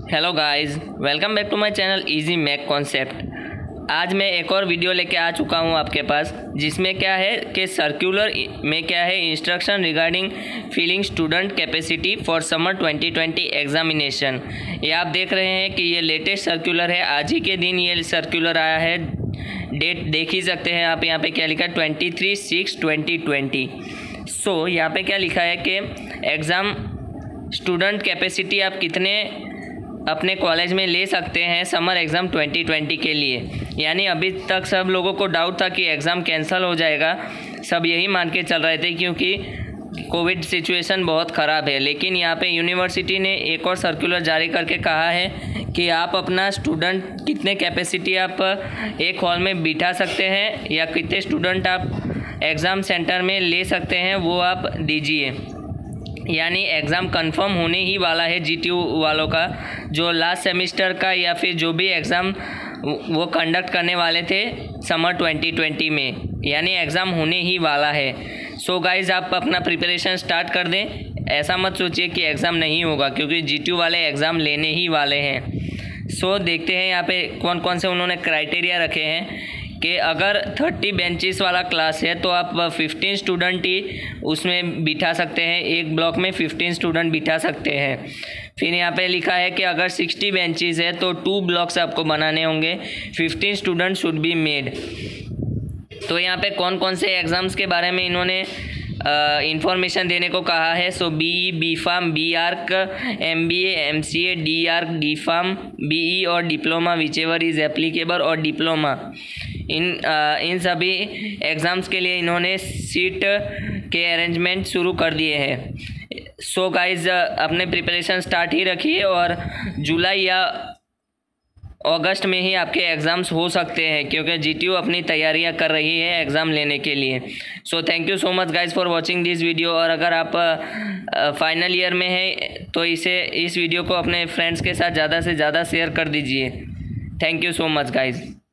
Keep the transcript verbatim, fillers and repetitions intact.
Hello guys, welcome back to my channel easy mac concept. आज मैं एक और वीडियो लेके आ चुका हूं आपके पास, जिसमें क्या है कि सर्कुलर में क्या है instruction regarding filling student capacity for summer twenty twenty examination. ये आप देख रहे हैं कि ये लेटेस्ट सर्कुलर है, आज ही के दिन ये सर्कुलर आया है। डेट देख ही सकते हैं आप, यहाँ पे क्या लिखा है twenty three six twenty twenty. So यहाँ पे क्या लिखा है कि एग्ज़ाम स्टूडेंट कैपेसिटी आप कितने अपने कॉलेज में ले सकते हैं समर एग्ज़ाम ट्वेंटी ट्वेंटी के लिए। यानी अभी तक सब लोगों को डाउट था कि एग्ज़ाम कैंसिल हो जाएगा, सब यही मान के चल रहे थे क्योंकि कोविड सिचुएशन बहुत ख़राब है। लेकिन यहाँ पे यूनिवर्सिटी ने एक और सर्कुलर जारी करके कहा है कि आप अपना स्टूडेंट कितने कैपेसिटी आप एक हॉल में बिठा सकते हैं या कितने स्टूडेंट आप एग्ज़ाम सेंटर में ले सकते हैं वो आप दीजिए। यानी एग्ज़ाम कंफर्म होने ही वाला है जीटीयू वालों का, जो लास्ट सेमेस्टर का या फिर जो भी एग्ज़ाम वो कंडक्ट करने वाले थे समर ट्वेंटी ट्वेंटी में, यानी एग्ज़ाम होने ही वाला है। सो गाइज़, आप अपना प्रिपरेशन स्टार्ट कर दें। ऐसा मत सोचिए कि एग्ज़ाम नहीं होगा, क्योंकि जीटीयू वाले एग्ज़ाम लेने ही वाले हैं। सो देखते हैं यहाँ पे कौन कौन से उन्होंने क्राइटेरिया रखे हैं कि अगर थर्टी बेंचेस वाला क्लास है तो आप फिफ्टीन स्टूडेंट ही उसमें बिठा सकते हैं, एक ब्लॉक में फिफ्टीन स्टूडेंट बिठा सकते हैं। फिर यहाँ पे लिखा है कि अगर सिक्सटी बेंचेस है तो टू ब्लॉक्स आपको बनाने होंगे, fifteen student should be made. तो यहाँ पे कौन कौन से एग्ज़ाम्स के बारे में इन्होंने इंफॉर्मेशन देने को कहा है। So B E, B pharm, B arch, M B A, M C A, D arch, D pharm, B E और diploma whichever is applicable और डिप्लोमा। इन आ, इन सभी एग्ज़ाम्स के लिए इन्होंने सीट के अरेंजमेंट शुरू कर दिए हैं। सो गाइज, अपने प्रिपरेशन स्टार्ट ही रखिए और जुलाई या अगस्त में ही आपके एग्ज़ाम्स हो सकते हैं, क्योंकि जीटीयू अपनी तैयारियां कर रही है एग्ज़ाम लेने के लिए। So thank you so much guys for watching this video. और अगर आप फाइनल ईयर में हैं तो इसे इस वीडियो को अपने फ्रेंड्स के साथ ज़्यादा से ज़्यादा शेयर कर दीजिए। Thank you so much guys.